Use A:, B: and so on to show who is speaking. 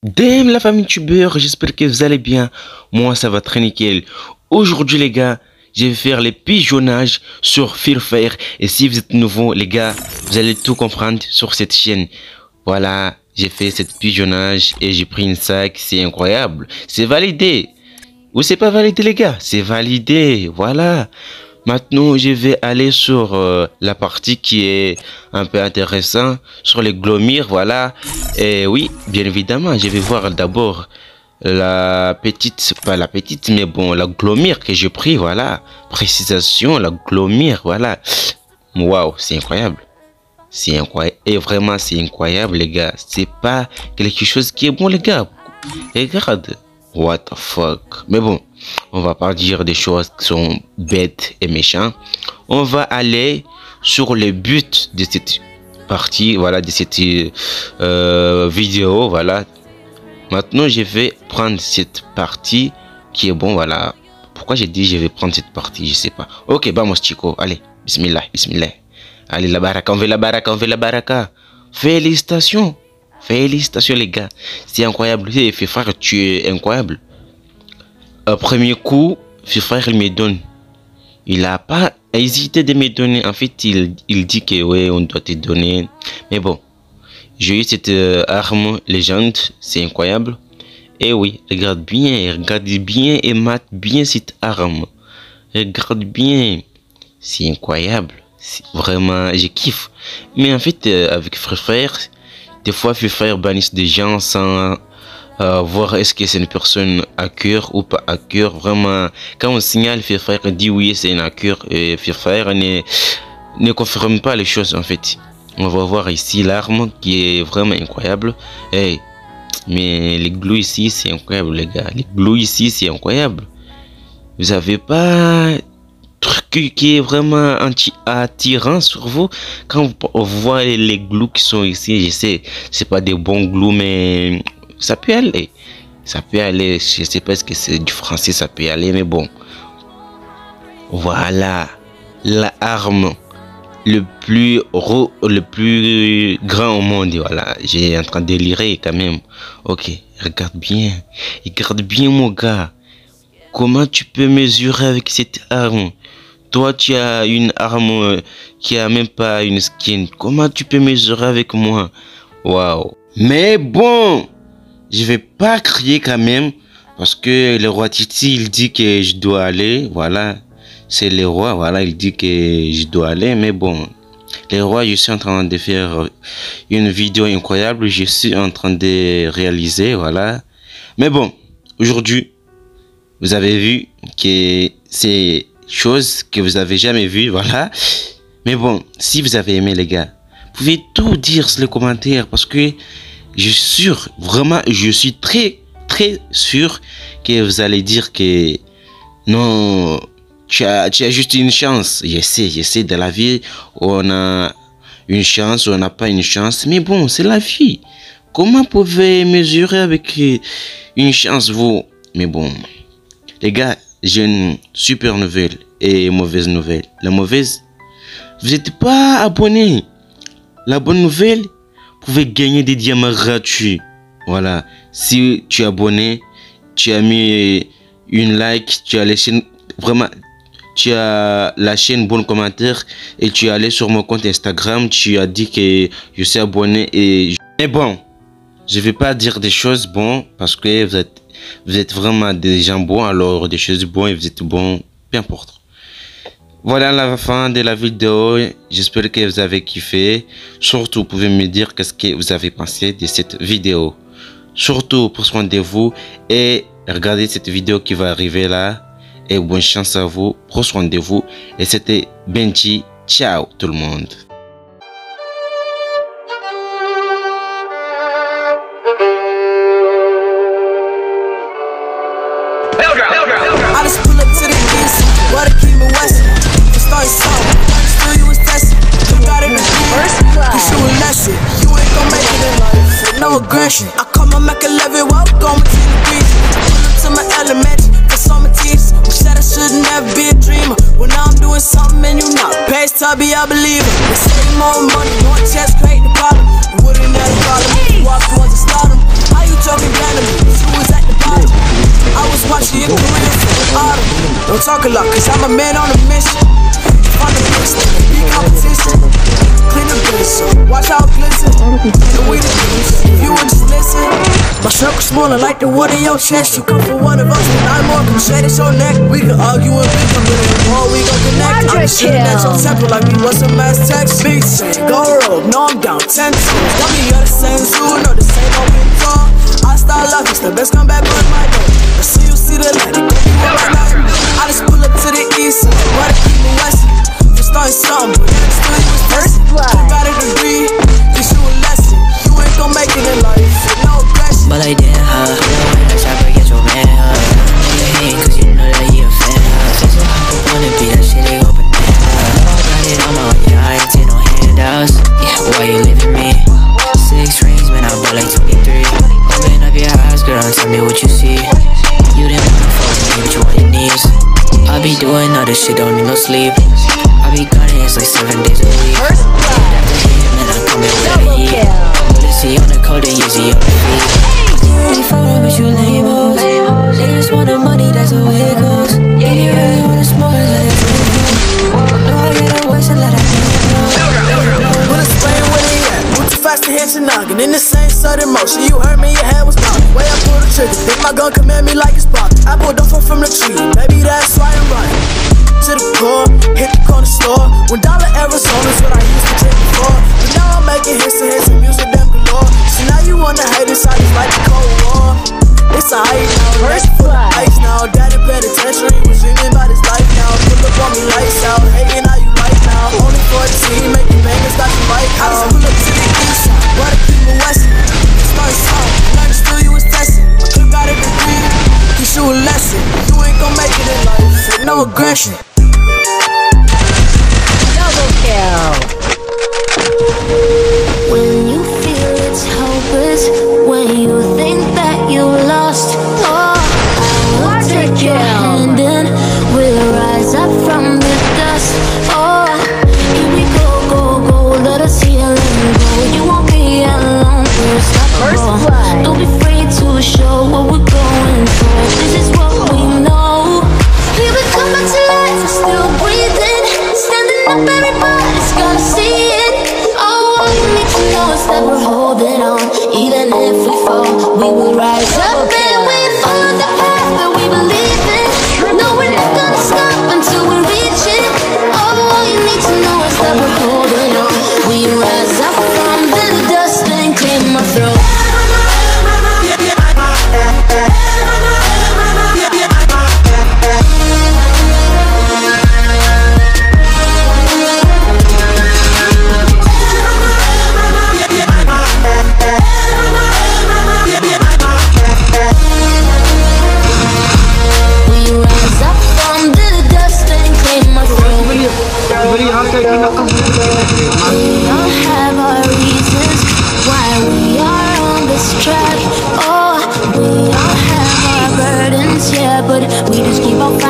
A: Damn la famille youtubeur, j'espère que vous allez bien. Moi ça va très nickel. Aujourd'hui les gars, je vais faire les pigeonnages sur Free Fire. Et si vous êtes nouveau les gars, vous allez tout comprendre sur cette chaîne. Voilà, j'ai fait cette pigeonnage et j'ai pris une sac, c'est incroyable. C'est validé. Ou c'est pas validé les gars, c'est validé, voilà. Maintenant, je vais aller sur la partie qui est un peu intéressante, sur les glomires, voilà. Et oui, bien évidemment, je vais voir d'abord la petite, pas la petite, mais bon, la glomire que j'ai pris, voilà. Précisation, la glomire, voilà. Waouh, c'est incroyable. C'est incroyable. Et vraiment, c'est incroyable, les gars. C'est pas quelque chose qui est bon, les gars. Regarde. What the fuck. Mais bon, on va pas dire des choses qui sont bêtes et méchantes. On va aller sur le but de cette partie, voilà, de cette vidéo, voilà. Maintenant, je vais prendre cette partie qui est bon, voilà. Pourquoi j'ai dit je vais prendre cette partie, je sais pas. Ok, vamos chico, allez, bismillah, bismillah. Allez, la baraka, on veut la baraka, on veut la baraka. Félicitations. Félicitations les gars, c'est incroyable. Free Fire, tu es incroyable. Premier coup, Free Fire il me donne. Il a pas hésité de me donner. En fait, il dit que ouais, on doit te donner. Mais bon, j'ai eu cette arme légende, c'est incroyable. Et oui, regarde bien et mate bien cette arme. Regarde bien, c'est incroyable. Vraiment, je kiffe. Mais en fait, avec Free Fire, des fois, Free Fire bannissent des gens sans voir est-ce que c'est une personne hacker ou pas hacker. Vraiment, quand on signale, Free Fire dit oui, c'est un hacker. Et Free Fire ne confirme pas les choses en fait. On va voir ici l'arme qui est vraiment incroyable. Hey, mais les glue ici, c'est incroyable les gars. Les glue ici, c'est incroyable. Vous avez pas truc qui est vraiment anti-attirant sur vous quand vous voyez les glous qui sont ici. Je sais, c'est pas des bons glous, mais ça peut aller. Ça peut aller. Je sais pas ce que c'est du français, ça peut aller, mais bon. Voilà la arme le plus grand au monde. Voilà, j'ai en train de lire quand même. Ok, regarde bien mon gars. Comment tu peux mesurer avec cette arme? Toi, tu as une arme qui a même pas une skin. Comment tu peux mesurer avec moi? Waouh. Mais bon, je vais pas crier quand même. Parce que le roi Titi, il dit que je dois aller. Voilà. C'est le roi. Voilà, il dit que je dois aller. Mais bon, le roi, je suis en train de faire une vidéo incroyable. Je suis en train de réaliser. Voilà. Mais bon, aujourd'hui, vous avez vu que c'est chose que vous avez jamais vu, voilà. Mais bon, si vous avez aimé les gars, vous pouvez tout dire sur les commentaires parce que je suis sûr, vraiment, je suis très sûr que vous allez dire que non, tu as juste une chance. Je sais, dans la vie, on a une chance, on n'a pas une chance, mais bon, c'est la vie. Comment pouvez mesurer avec une chance vous? Mais bon, les gars, j'ai une super nouvelle et mauvaise nouvelle. La mauvaise, vous n'êtes pas abonné. La bonne nouvelle, vous pouvez gagner des diamants gratuits. Voilà, si tu es abonné, tu as mis une like, tu as la chaîne, vraiment, tu as la chaîne bon commentaire et tu es allé sur mon compte Instagram, tu as dit que je suis abonné et... Mais bon, je vais pas dire des choses bonnes parce que vous êtes vraiment des gens bons, alors des choses bonnes et vous êtes bons, peu importe. Voilà la fin de la vidéo, j'espère que vous avez kiffé. Surtout, vous pouvez me dire qu'est-ce que vous avez pensé de cette vidéo. Surtout, prenez soin de vous et regardez cette vidéo qui va arriver là. Et bonne chance à vous, prenez soin de vous. Et c'était Benji, ciao tout le monde.
B: I just pull up to the east, water keep me west. Start south, still you was testing. You got it in first class. You shooting that shit, you ain't gon' make it in life. No aggression. I call my Mac 11, welcome to the beach. Pull up to my element, cause on my teeth. Who said I should never be a dreamer? Well now I'm doing something and you not. Past Tubby, I believe it. They say more money, more chest, create the problem. You wouldn't have a problem if you walk towards the stardom. How you talking back? Don't talk a lot, cause I'm a man on a mission. Find the best, be competition. Clean the base, watch how it glisten. And we the best, if you would just listen. My circle's smaller like the wood in your chest. You come for one of us, and I'm more crochet at your neck. We can argue and we can really more, we gon' connect. I'm shooting at your temple like we was some mass text. Big say, go rogue, no I'm down 10 toes. Got me you're the same zoo, no the same open door. I style love, it's the best comeback on my door. I see you see the light, it gon' be right now. I just pull up to the east, why to keep me west? For starting something, but then still you was first blood. You got a degree, teach you a lesson. You ain't gon' make it in life, no aggression.
C: But I didn't, I try to get your man, you hate cause you know that he a fan, Since so I wanna be that shit, they go banana. Got it on my own, yeah, I ain't take no handouts. Yeah, why you leaving me? 6 rings, man, I bought like 23. Open up your eyes, girl, and tell me what you see. You didn't wanna fuck with me, but you on your knees. I be doing all this shit, don't need no sleep. I be gunning, it's like 7 days a week.
D: First blood.
C: After him, man, I'm coming with a heat. Lucy on the code, and Yeezy on the feet. You really fuckin' with you labels. They just want the money, that's the way it goes. Yeah, you really wanna smoke, let it go. No, I get a voice and let it go.
B: We'll explain where they at. Move too fast to hit your noggin. In the same sudden motion, you heard me, your head was popping. Way I pull the trigger, think my gun command me like it's pop. I pulled off from the tree, maybe that's why I'm running. To the core, hit the corner store. $1 Arizona's what I used to drink before. But now I'm making hits and music them galore. So now you wanna hate us, I just like the Cold War. It's a hype now, ready for the ice now. Daddy penitentiary was dreaming about his life now. Pull up on me lights out, hating how you like now. Only 14, making bangers, got you right now. I just pull up to the east side, why to keep me westin'? Start something, learn still you was testing. You got a degree, teach you a lesson. You ain't gon' make it in life, with no aggression.
D: Double kill.
E: When you feel it's hopeless, when you think that you lost, oh, I will take your hand and we'll rise up from the dust. Oh, here we go, go, go, let us heal and go. You won't be alone, we're unstoppable. Don't be afraid to show what we're going for. This is what we know. Here we come back to life, we're still breathing. Standing up, everybody's gonna see it. Oh, all you need to know is that we're holding on. Even if we fall, we will rise up and we follow the path that we believe in. No, we're not gonna stop until we reach it. Oh, all you need to know is that we're holding on. We rise up from the dust and clear my throat. We all have our reasons why we are on this track. Oh, we all have our burdens, yeah, but we just keep on fighting.